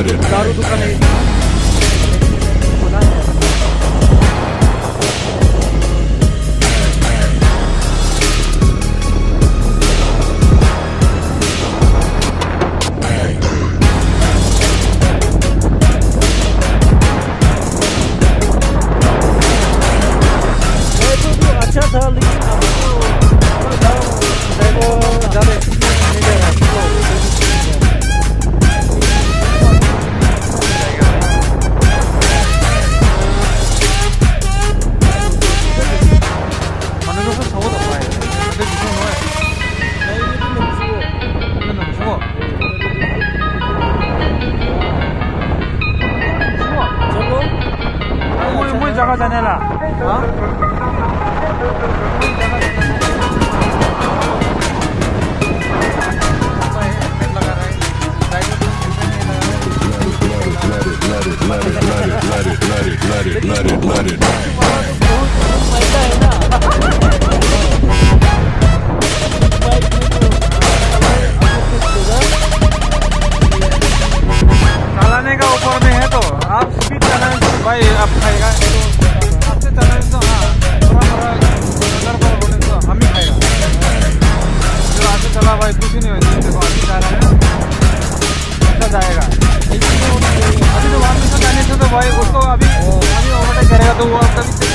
दारू दुकान है अच्छा था लेकिन ज़्यादा जगह जाने ला let it चलाने का ऊपर में है तो आप स्पीड चलाएं तो भाई आप खाएगा आपसे चलाएं तो हाँ थोड़ा थोड़ा बोले तो हम ही खाएगा जो आगे चला भाई कुछ ही नहीं होगा देखो आगे जा रहा है अच्छा जाएगा अभी तो वहाँ पे जाने से तो भाई उसको अभी ओवरटेक करेगा तो वो कभी